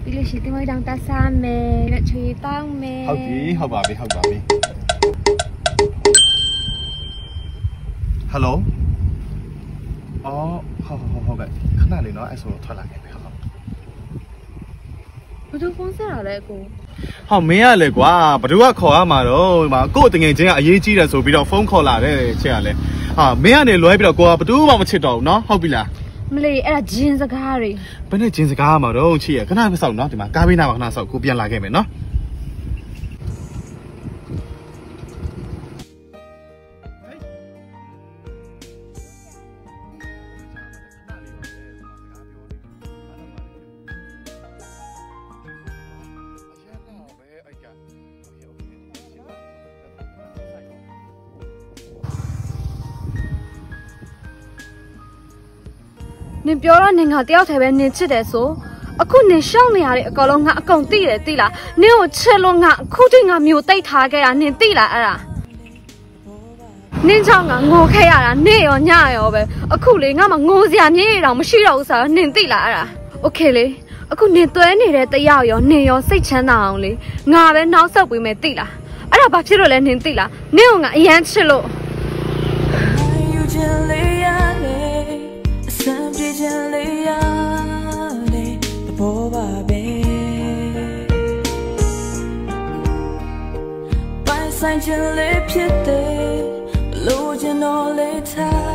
ဒီလိုရှိတယ်မတောင်တဆာမယ်လက်ချွေတောင်းမယ်ဟုတ်ပြီဟုတ်ပါပြီဟယ်လိုအော်ဟုတ်ကဲ့ခဏလေးနော်အဲ့ဆိုထွက်လာခဲ့ပြီဟုတ်ဘယ်သူဖုန်းဆက်ရလဲကိုဟောမင်းရလေကွာဘယ်သူကခေါ်ရမှာတော့ဒီမှာကို့တငယ်ချင်းကအရေးကြီးတယ်ဆိုပြီးတော့ဖုန်းခေါ်လာတဲ့ချက်ရလဲဟာမင်းကနေလွှဲပြီးတော့ကိုကဘယ်သူမှမချစ်တော့ဘူးနော်ဟုတ်ပြီလားမလေးအဲ့ဒါဂျင်းစကားတွေဘယ်နဲ့ဂျင်းစကားမှာတော့ချစ်ရခဏမဆောက်နော်ဒီမှာကားဘေးနားမှာခဏဆောက်ကိုပြန်လာခဲ့မယ်နော်နင်ပြောတော့နင်ကတယောက်တည်းပဲနင်ချစ်တယ်ဆိုအခုနင်ရှောင်းနေရတဲ့အကောင်လုံးငါအကုန်သိတယ်သိလားနင်ကိုချစ်လို့ငါအခုထိငါမျိုးတိတ်ထားခဲ့တာနင်သိလားအဲ့ဒါနင်ချောင်းကငိုခဲ့ရတာနေ့ရောညရောပဲအခုလေငါမှငိုစရာမြေတောင်မရှိတော့ဘူးဆိုတော့နင်သိလားအဲ့ဒါโอเคလေအခုနင်သွဲနေတဲ့တယောက်ရောနင်ရောစိတ်ချမ်းသာအောင်လေငါပဲနောက်ဆက်ပေးမယ်သိလားအဲ့ဒါဘာဖြစ်လို့လဲနင်သိလားနင်ကငါအရန်ချစ်လို့ဆိုင်ချင်လေးဖြစ်တယ်လို့ကျွန်တော်လေးထား